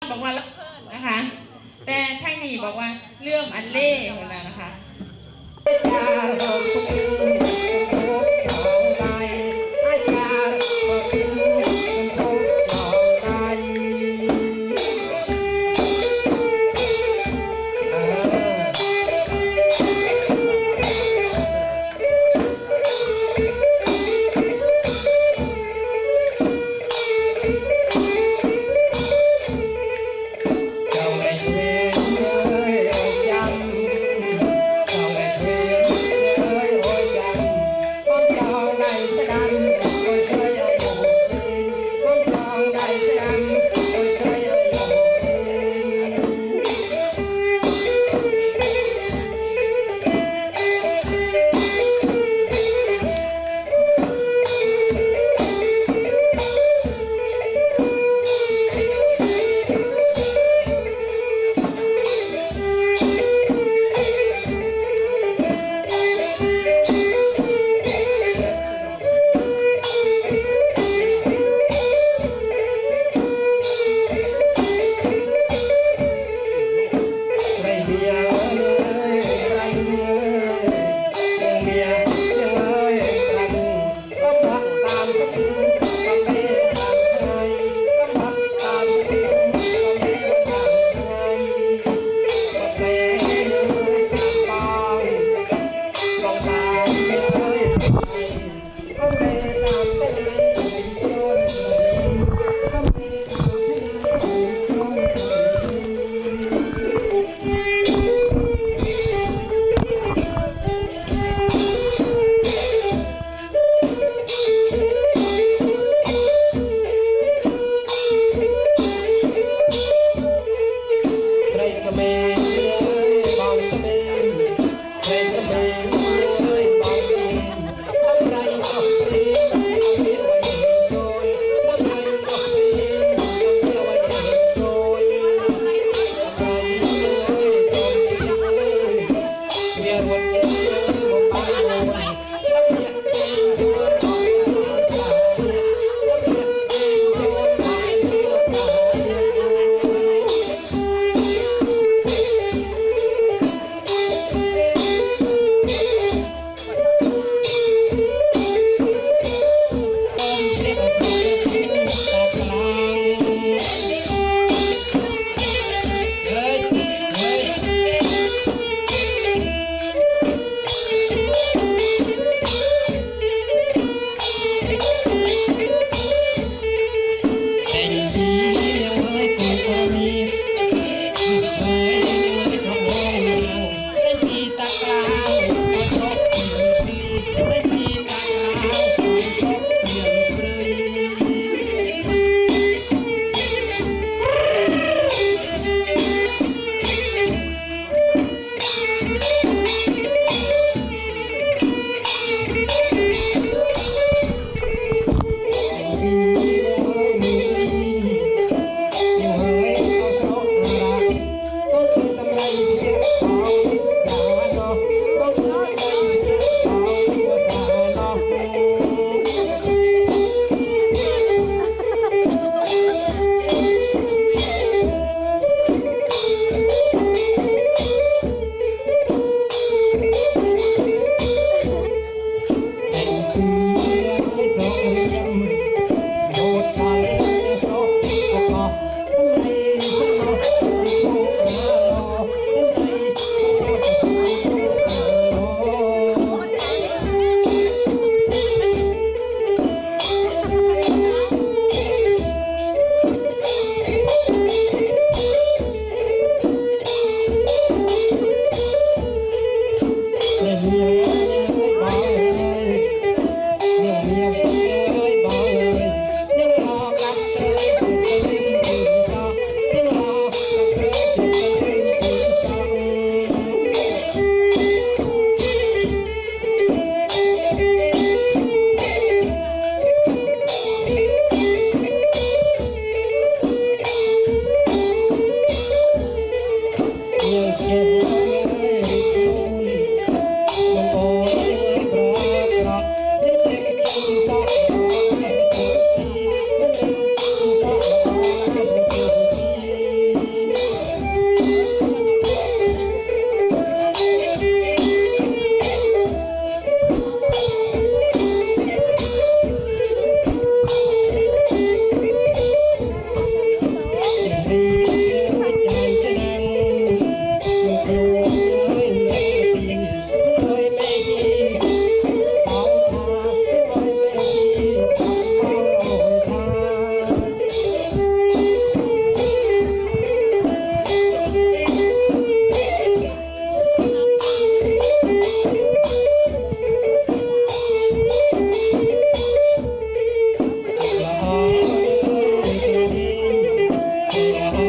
บอกว่านะคะแต่ท่านนี้บอกว่าเรื่องอันเล่หมดแล้วนะคะ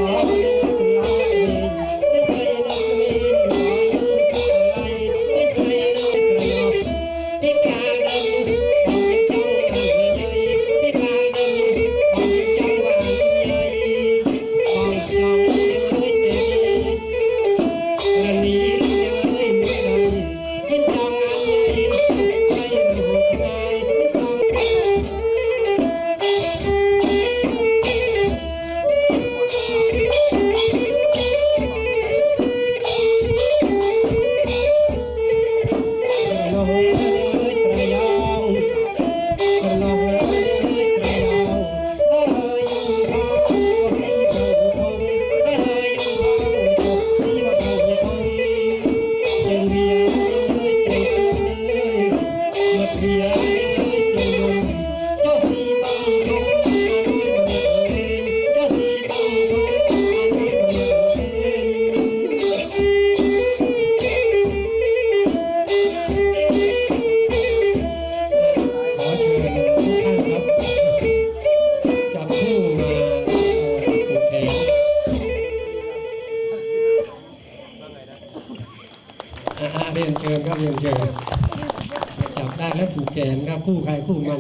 เรียนเชิญครับเรียนเชิญจับได้แล้วผูกแขนครับคู่ใครคู่มัน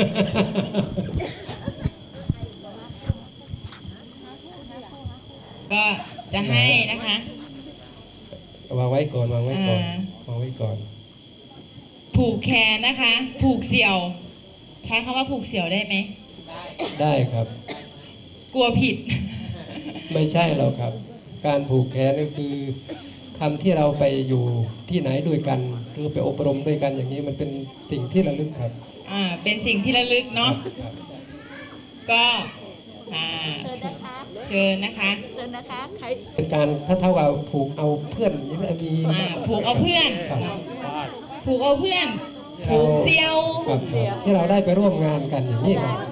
ก็จะให้นะคะวางไว้ก่อนวางไว้ก่อนวางไว้ก่อนผูกแขนนะคะผูกเสี่ยวใช้คำว่าผูกเสี่ยวได้ไหมได้ครับกลัวผิดไม่ใช่หรอกครับการผูกแขนก็คือทำที่เราไปอยู่ที่ไหนด้วยกันหรือไปอบรมด้วยกันอย่างนี้มันเป็นสิ่งที่ระลึกครับเป็นสิ่งที่ระลึกเนาะก็เชิญนะคะเชิญนะคะใครเป็นการถ้าเท่ากับผูกเอาเพื่อนนี่มันมีผูกเอาเพื่อนผูกเอาเพื่อนผูกเซี่ยวที่เราได้ไปร่วมงานกันอย่างนี้ครับ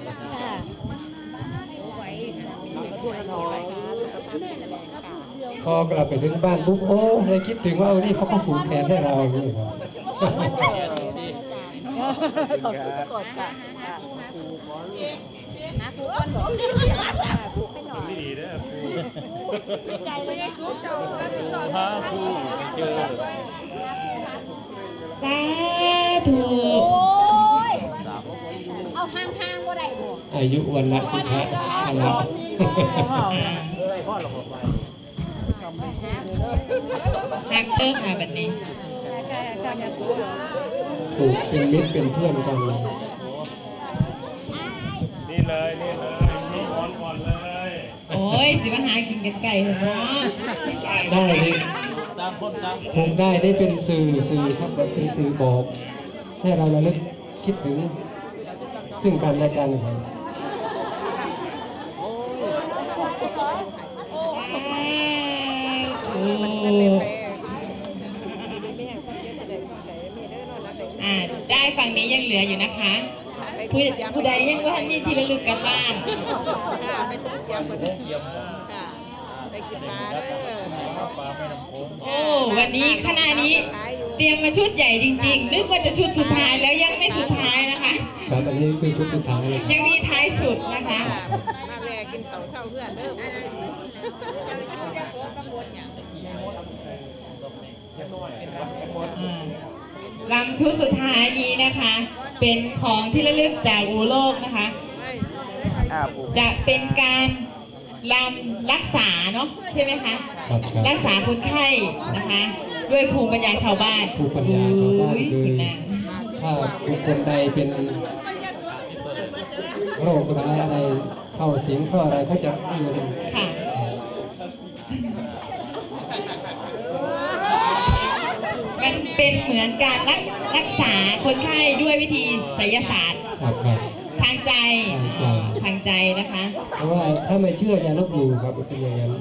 พอกลับไปถึงบ้านปุ๊บโอ้เลยคิดถึงว่านี่เขาก็ผูกแขนให้เรานี่ครับขอบคุณกดค่ะนะผูกก้นบอกผูกให้หน่อยไม่ดีนะผูกใจเลยสู้เจ้าพาผูกเจอสาธุเอาห่างๆก็ได้บ่อายุวันละสุขะพละฮักเติมมาแบบนี้ผูกเป็นมิตรเป็นเพื่อนกันนี่เลยนี่ก่อนเลยโอ้ยสิมาหากินกันไก่เหรอได้เลยผูกได้ได้เป็นสื่อครับเป็นสื่อบอกให้เราระลึกคิดถึงซึ่งกันและกันครับได้ฝั่งนี้ยังเหลืออยู่นะคะผู้ใดยังว่านี่ที่ระลึกกันบ้านไม่ต้องเกี่ยวคนเกี่ยวค่ะไปกินปลาเด้อโอ้วันนี้ขณะนี้เตรียมมาชุดใหญ่จริงๆนึกว่าจะชุดสุดท้ายแล้วยังไม่สุดท้ายนะคะครับอันนี้คือชุดสุดท้ายยังมีท้ายสุดนะคะมาแวกินเต่าเช่าเพื่อนเด้อลำชุดสุดท้ายนี้นะคะเป็นของที่ระลึกจากอูโลกนะคะจะเป็นการลำรักษาเนาะใช่ไหมคะรักษาคนไข้นะคะด้วยภูมิปัญญาชาวบ้านภูมิปัญญาชาวบ้านคือถ้าบุคคลใดเป็นโรคร้ายอะไรเข้าสิงเข้าอะไรเขาจะไม่ลงค่ะมันเป็นเหมือนการรักษาคนไข้ด้วยวิธีไสยศาสตร์ทางใจนะคะเพราะว่าถ้าไม่เชื่ออย่าลบหลู่ครับเป็นอย่างนั้น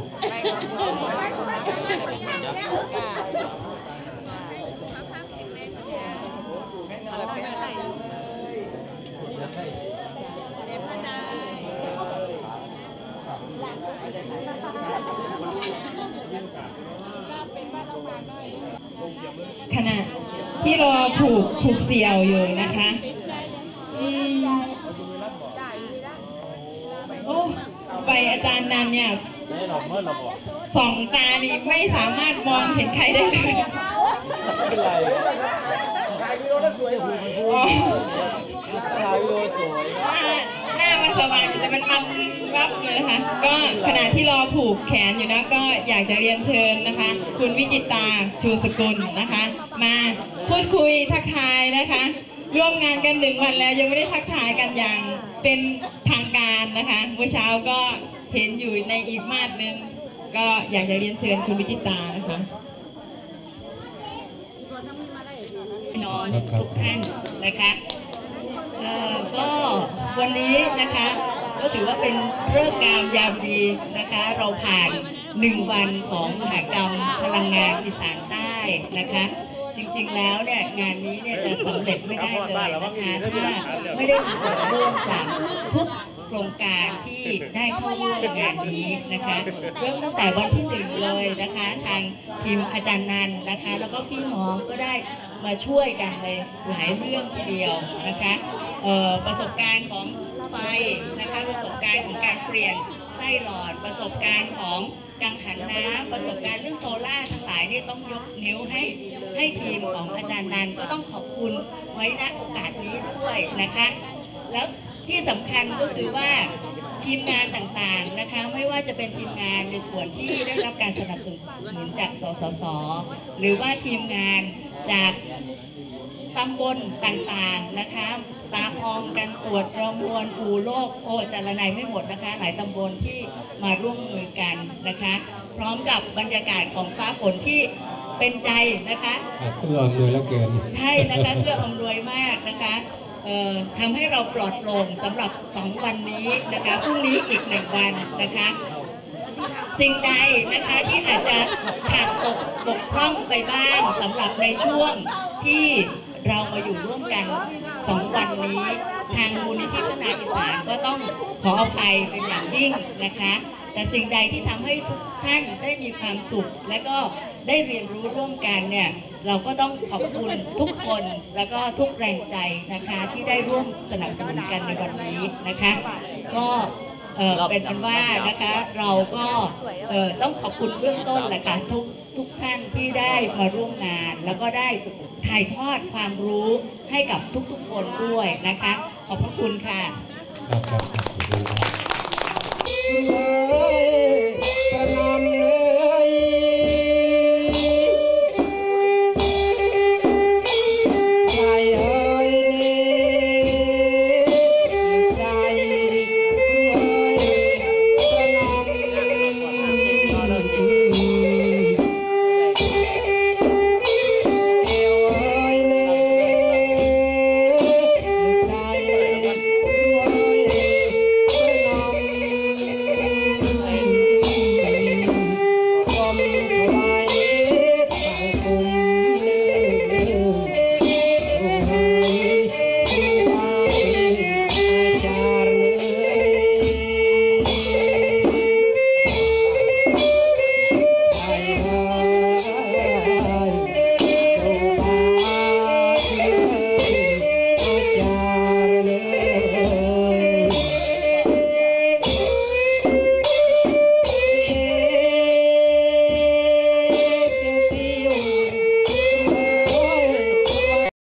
ขณะที่รอผูกเสี่ยวอยู่นะคะโอ้ไปอาจารย์นันเนี่ยสองตานี่ไม่สามารถมองเห็นใครได้เลยหน้ามันสว่างแต่มันรับเลยนะคะก็ขณะที่รอผูกแขนอยู่นะก็อยากจะเรียนเชิญนะคะคุณวิจิตราชูสกุลนะคะมาพูดคุยทักทายนะคะร่วมงานกัน1 วันแล้วยังไม่ได้ทักทายกันอย่างเป็นทางการนะคะเมื่อเช้าก็เห็นอยู่ในอีกมาดนึงก็อยากจะเรียนเชิญคุณวิจิตรานะคะนอนทุกท่านนะคะก็วันนี้นะคะก็ถือว่าเป็นฤกษ์งามยามดีนะคะเราผ่าน1 วันของมหกรรมพลังงานอีสานใต้นะคะจริงๆแล้วเนี่ยงานนี้เนี่ยจะสำเร็จไม่ได้เลยนะคะถ้าไม่ได้มีส่วนร่วมจากทุกโครงการที่ได้เข้าร่วมงานนี้นะคะเริ่มตั้งแต่วันที่1เลยนะคะทางทีมอาจารย์นันนะคะแล้วก็พี่น้องก็ได้มาช่วยกันในหลายเรื่องทีเดียวนะคะประสบการณ์ของไฟนะคะประสบการณ์ของการเปลี่ยนไส้หลอดประสบการณ์ของกังหันน้ำประสบการณ์เรื่องโซล่าทั้งหลายนี่ต้องยกนิ้วให้ทีมของอาจารย์นันก็ต้องขอบคุณไว้ณโอกาสนี้ด้วยนะคะแล้วที่สำคัญก็คือว่าทีมงานต่างๆนะคะไม่ว่าจะเป็นทีมงานในส่วนที่ได้รับการสนับสนุนจากสสส.หรือว่าทีมงานจากตำบลต่างๆนะคะตาพองกันตรวจประมวลอู่โลกโอจารนัยไม่หมดนะคะหลายตำบลที่มาร่วมมือกันนะคะพร้อมกับบรรยากาศของฟ้าฝนที่เป็นใจนะคะเอื้ออำนวยแล้วเกินใช่นะคะเอื้ออำนวยมากนะคะทำให้เราปลอดโปร่งสำหรับ2 วันนี้นะคะพรุ่งนี้อีก1 วันนะคะสิ่งใดนะคะที่อาจจะขาดบกพร่องไปบ้างสำหรับในช่วงที่เรามาอยู่ร่วมกัน2 วันนี้ทางมูลนิธิพัฒนาอีสานก็ต้องขออภัยเป็นอย่างยิ่งนะคะแต่สิ่งใดที่ทำให้ทุกท่านได้มีความสุขและก็ได้เรียนรู้ร่วมกันเนี่ยเราก็ต้องขอบคุณทุกคนแล้วก็ทุกแรงใจนะคะที่ได้ร่วมสนับสนุนกันในวันนี้นะคะก็เป็นอันว่านะคะเราก็ต้องขอบคุณเบื้องต้นแหละค่ะทุกท่านที่ได้มาร่วมงานแล้วก็ได้ถ่ายทอดความรู้ให้กับทุกๆคนด้วยนะคะขอบพระคุณค่ะครับ